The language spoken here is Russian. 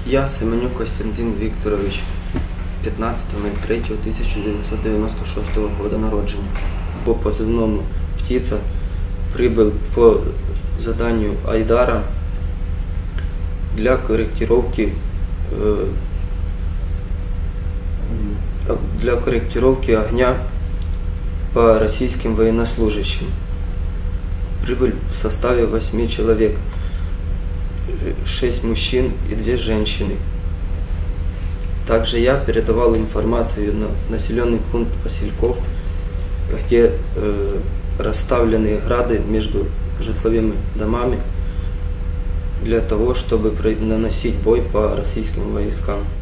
Я, Семенюк Костянтин Викторович, 15.03.1996 года народження. По позывному «Птица» прибыл по заданию Айдара для корректировки огня по российским военнослужащим. Прибыль в составе 8 человек, 6 мужчин и 2 женщины. Также я передавал информацию на населенный пункт Васильков, где расставлены грады между житловыми домами для того, чтобы наносить бой по российским войскам.